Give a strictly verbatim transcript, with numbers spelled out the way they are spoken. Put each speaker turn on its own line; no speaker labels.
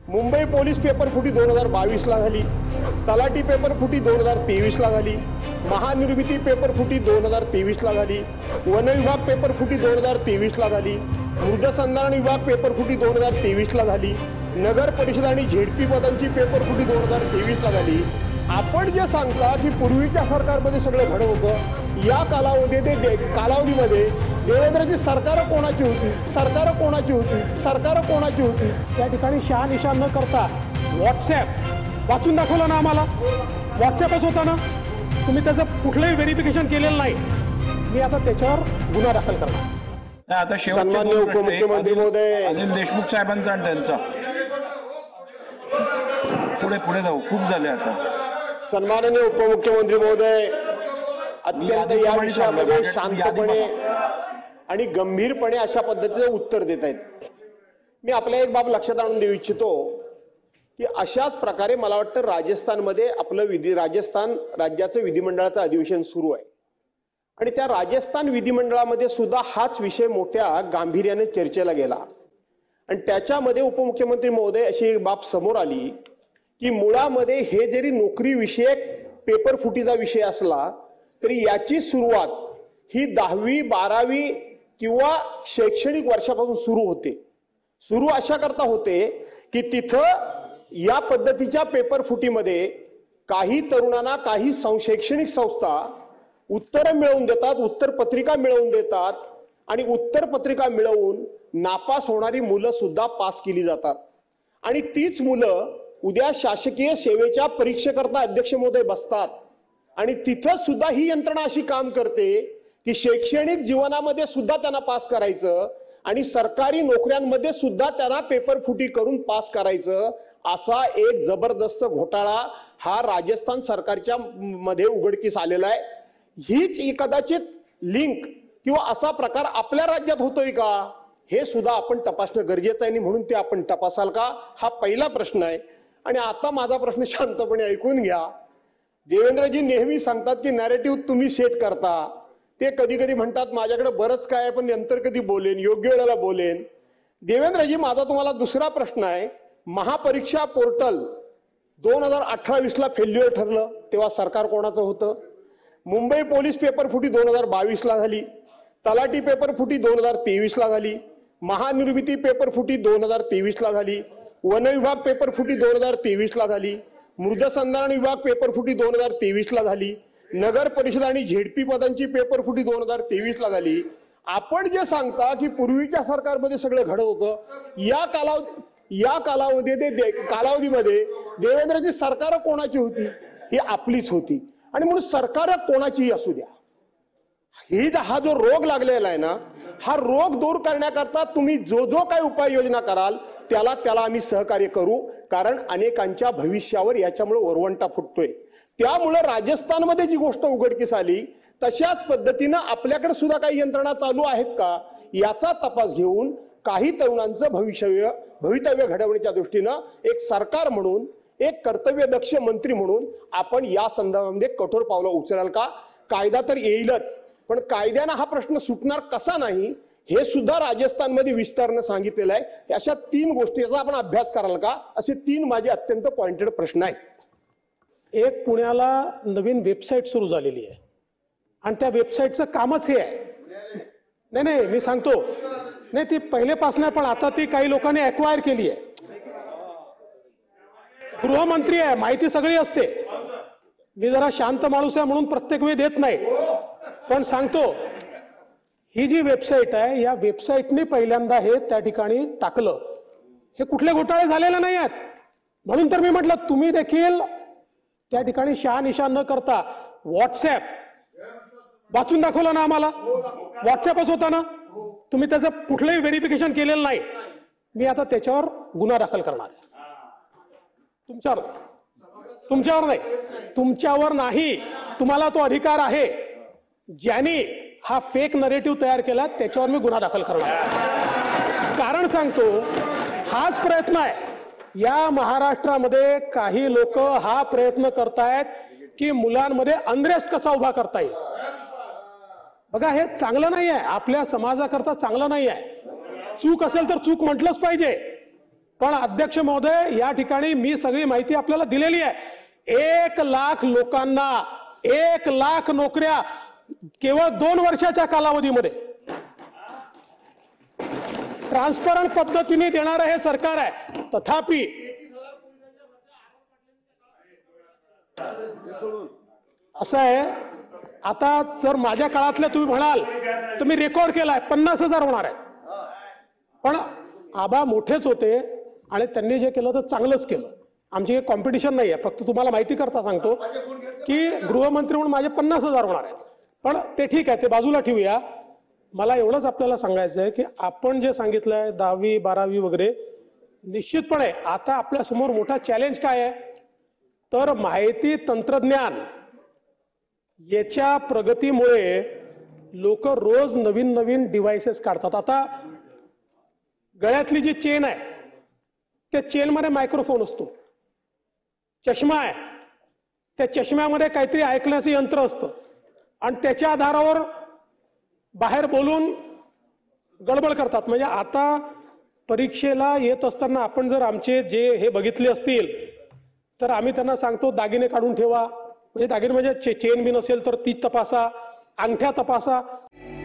Mumbai police paper फुटी दोन हजार बावीस ला झाली, तलाठी पेपर फुटी दोन हजार तेवीस ला झाली, महानिर्मिती पेपर फुटी दोन हजार तेवीस ला झाली, वन विभाग पेपर फुटी दोन हजार तेवीस ला झाली, मृदसंधारण विभाग पेपर फुटी दोन हजार तेवीस ला झाली, नगर परिषद आणि झेडपी पदांची पेपर फुटी दोन हजार तेवीस ला झाली। आपण जे सांगता की पूर्वीच्या सरकारमध्ये सगळं घडत होतं, या कालावधीमध्ये कालावधीमध्ये देवेंद्रजी सरकार कोणाची होती, सरकार कोणाची होती, सरकार कोणाची होती?
त्या ठिकाणी शहानिशा न करता व्हॉट्सॲप वाचून दाखवलं ना आम्हाला, व्हॉट्सॲपच होता ना, तुम्ही त्याचं कुठलंही व्हेरिफिकेशन केलेलं नाही। मी आता त्याच्यावर गुन्हा दाखल करणार।
आता
सन्माननीय उपमुख्यमंत्री महोदय
अनिल देशमुख साहेबांचा आणि त्यांचा पुढे पुढे जाऊ, खूप झाले आता।
सन्माननीय उपमुख्यमंत्री महोदय अत्यंत या विषयामध्ये शांतपणे आणि गंभीरपणे अशा पद्धतीचं उत्तर देत आहेत। मी आपल्या एक बाब लक्षात आणून देऊ इच्छितो की अशाच प्रकारे मला वाटतं राजस्थानमध्ये आपलं विधी राजस्थान राज्याचं विधिमंडळाचं अधिवेशन सुरू आहे आणि त्या राजस्थान विधिमंडळामध्ये सुद्धा हाच विषय मोठ्या गांभीर्याने चर्चेला गेला आणि त्याच्यामध्ये उपमुख्यमंत्री महोदय अशी एक बाब समोर आली की मुळामध्ये हे जरी नोकरी विषयक पेपर फुटीचा विषय असला तरी याची सुरुवात ही दहावी बारावी किंवा शैक्षणिक वर्षापासून सुरू होते। सुरू अशा करता होते की तिथं या पद्धतीच्या पेपर फुटीमध्ये काही तरुणांना काही शैक्षणिक संस्था उत्तर मिळवून देतात, उत्तर पत्रिका मिळवून देतात आणि उत्तर पत्रिका मिळवून नापास होणारी मुलं सुद्धा पास केली जातात आणि तीच मुलं उद्या शासकीय सेवेच्या परीक्षेकरता अध्यक्ष महोदय बसतात आणि तिथं सुद्धा ही यंत्रणा अशी काम करते की शैक्षणिक जीवनामध्ये सुद्धा त्यांना पास करायचं आणि सरकारी नोकऱ्यांमध्ये सुद्धा त्यांना पेपर फुटी करून पास करायचं, असा एक जबरदस्त घोटाळा हा राजस्थान सरकारच्या मध्ये उघडकीस आलेला आहे। हीच कदाचित लिंक किंवा असा प्रकार आपल्या राज्यात होतोय का हे सुद्धा आपण तपासणं गरजेचं आहे, म्हणून ते आपण तपासाल का हा पहिला प्रश्न आहे। आणि आता माझा प्रश्न शांतपणे ऐकून घ्या। देवेंद्रजी नेहमी सांगतात की नॅरेटिव्ह तुम्ही सेट करता, ते कधी कधी म्हणतात माझ्याकडे बरंच काय आहे पण नंतर कधी बोलेन, योग्य वेळेला बोलेन। देवेंद्रजी माझा तुम्हाला दुसरा प्रश्न आहे, महापरीक्षा पोर्टल दोन हजार अठरा वीस ला फेल्युअर ठरलं तेव्हा सरकार कोणाचं होतं? मुंबई पोलीस पेपर फुटी दोन हजार बावीस ला झाली, तलाठी पेपर फुटी दोन हजार तेवीस ला झाली, महानिर्मिती पेपर फुटी दोन हजार तेवीस ला झाली, वन विभाग पेपर फुटी दोन हजार तेवीस ला झाली, मृदसंधारण विभाग पेपर फुटी दोन हजार तेवीस ला झाली, नगर परिषद आणि झेडपी पदांची पेपर फुटी दोन हजार तेवीस ला झाली। आपण जे सांगता की पूर्वीच्या सरकारमध्ये सगळं घडत होतं, या कालावधी या कालावधीमध्ये कालावधीमध्ये देवेंद्रजी सरकार कोणाची होती? ही आपलीच होती आणि म्हणून सरकार कोणाचीही असू द्या, ही हा जो रोग लागलेला आहे ना, हा रोग दूर करण्याकरता तुम्ही जो जो काही उपाययोजना कराल त्याला त्याला आम्ही सहकार्य करू, कारण अनेकांच्या भविष्यावर याच्यामुळे वरवंटा फुटतोय। त्यामुळे राजस्थानमध्ये जी गोष्ट उघडकीस आली तशाच पद्धतीनं आपल्याकडे सुद्धा काही यंत्रणा चालू आहेत का याचा तपास घेऊन काही तरुणांचं भविष्य भवितव्य घडवण्याच्या दृष्टीनं एक सरकार म्हणून, एक कर्तव्यदक्ष मंत्री म्हणून आपण या संदर्भामध्ये कठोर पावलं उचलाल का? कायदा तर येईलच, पण कायद्यानं हा प्रश्न सुटणार कसा नाही हे सुद्धा राजस्थानमध्ये विस्तारानं सांगितलेलं आहे। अशा तीन गोष्टीचा आपण अभ्यास कराल का, असे तीन माझे अत्यंत पॉइंटेड प्रश्न आहेत।
एक, पुण्याला नवीन वेबसाईट सुरू झालेली आहे आणि त्या वेबसाईटचं कामच हे आहे। नाही नाही मी सांगतो, नाही ती पहिलेपासून पण आता ती काही लोकांनी ॲक्वायर केली आहे। गृहमंत्री आहे, माहिती सगळी असते। मी जरा शांत माणूस आहे म्हणून प्रत्येक वेळी देत नाही, पण सांगतो ही जी वेबसाईट आहे या वेबसाईटने पहिल्यांदा हे त्या ठिकाणी टाकलं, हे कुठले घोटाळे झालेले नाही आहेत। म्हणून तर मी म्हटलं तुम्ही देखील त्या ठिकाणी शहानिशा न करता व्हॉट्सॲप वाचून दाखवलं ना आम्हाला, व्हॉट्सॲपच होता ना, तुम्ही त्याचं कुठलंही व्हेरिफिकेशन केलेलं नाही। मी आता त्याच्यावर गुन्हा दाखल करणार आहे। तुमच्यावर तुमच्यावर नाही तुमच्यावर नाही तुम्हाला तो अधिकार आहे। ज्यांनी हा फेक नरेटिव्ह तयार केला त्याच्यावर मी गुन्हा दाखल करणार। कारण सांगतो, हाच प्रयत्न आहे। या महाराष्ट्रामध्ये काही लोक हा प्रयत्न करतायत की मुलांमध्ये अनरेस्ट कसा उभा करता येईल। बघा हे चांगलं नाही आहे, आपल्या समाजाकरता चांगलं नाही आहे। चूक असेल तर चूक म्हटलंच पाहिजे, पण अध्यक्ष महोदय या ठिकाणी मी सगळी माहिती आपल्याला दिलेली आहे. एक लाख लोकांना एक लाख नोकऱ्या केवळ दोन वर्षाच्या कालावधीमध्ये ट्रान्सपरंट पद्धतीने देणारं हे सरकार आहे. तथापि असं आहे, आता जर माझ्या काळातले तुम्ही म्हणाल तर मी रेकॉर्ड केलाय पन्नास हजार होणार आहे. पण आबा मोठेच होते आणि त्यांनी जे केलं तर चांगलंच केलं. आमची काही कॉम्पिटिशन नाही आहे. फक्त तुम्हाला माहिती करता सांगतो की गृहमंत्री म्हणून माझे पन्नास हजार होणार आहेत. पण ते ठीक आहे, ते बाजूला ठेवूया. मला एवढंच आपल्याला सांगायचं आहे की आपण जे सांगितलंय दहावी बारावी वगैरे, निश्चितपणे आता आपल्या समोर मोठा चॅलेंज काय आहे तर माहिती तंत्रज्ञान याच्या प्रगतीमुळे लोक रोज नवीन नवीन डिव्हाइसेस काढतात. आता गळ्यातली जी चेन आहे त्या चेनमध्ये मायक्रोफोन असतो, चष्मा आहे त्या चष्म्यामध्ये काहीतरी ऐकण्याचं यंत्र असतं आणि त्याच्या आधारावर बाहेर बोलून गडबड करतात. म्हणजे आता परीक्षेला येत असताना आपण जर आमचे जे हे बघितले असतील तर आम्ही त्यांना सांगतो दागिने काढून ठेवा. म्हणजे दागिने म्हणजे चेन बी नसेल तर ती तपासा, अंगठ्या तपासा.